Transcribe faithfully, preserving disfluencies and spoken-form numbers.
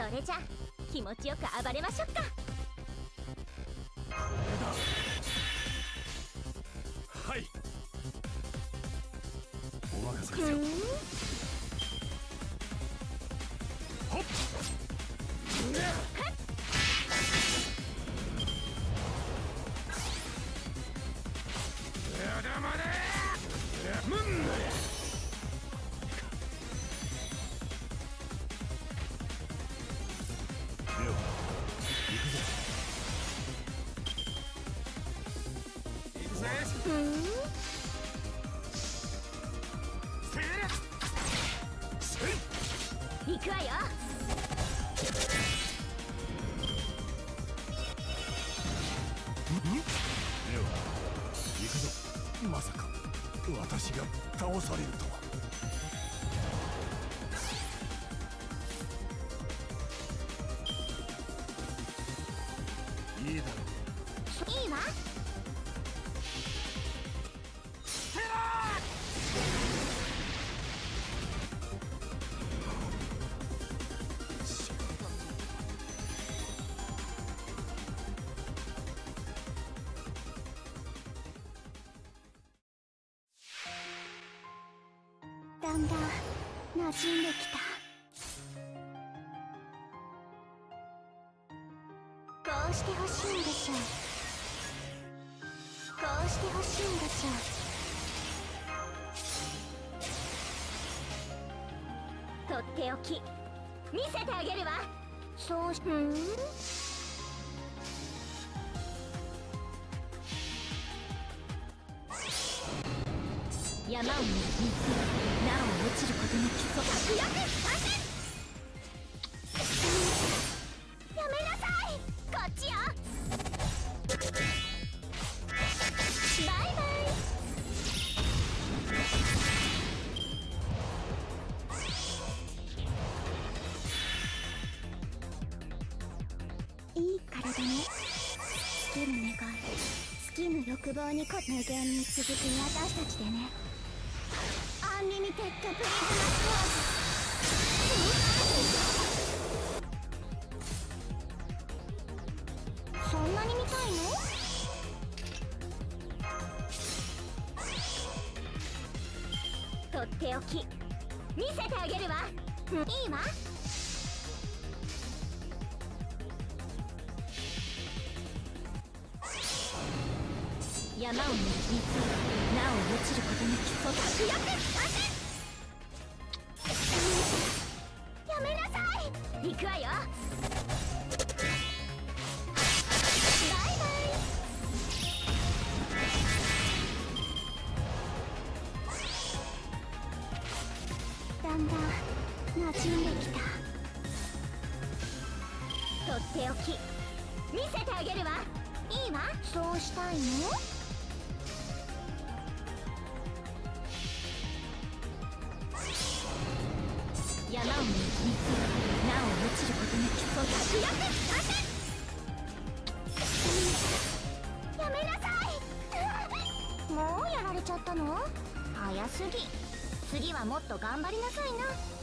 それじゃ気持ちよく暴れましょうか。 はい、お任せください。ほっ行くわよ。 では行くぞ。まさか私が倒されるとは。いいだろう。 いいわ。だんだん馴染んできた。こうしてほしいんでしょう。こうしてほしいんでしょう。とっておき見せてあげるわ。そうし、うん山を見る水なお落ちることなきそ悪役参戦。やめなさい。こっちよ。バイバイ。いい体ね。尽きる願い、尽きぬ欲望にこ無限に続く私たちでね。アンリミテッドプリズマスワーズ。そんなに見たいの？とっておき見せてあげるわ。いいわ。山を見る水なお落ちることなきそ悪役参戦。やめなさい。行くわよ。バイバイ。だんだん馴染んできた。とっておき見せてあげるわ。いいわ。そうしたいの？山を見る水なお落ちることなきそ悪役参戦。やめなさい。もうやられちゃったの？早すぎ。次はもっと頑張りなさいな。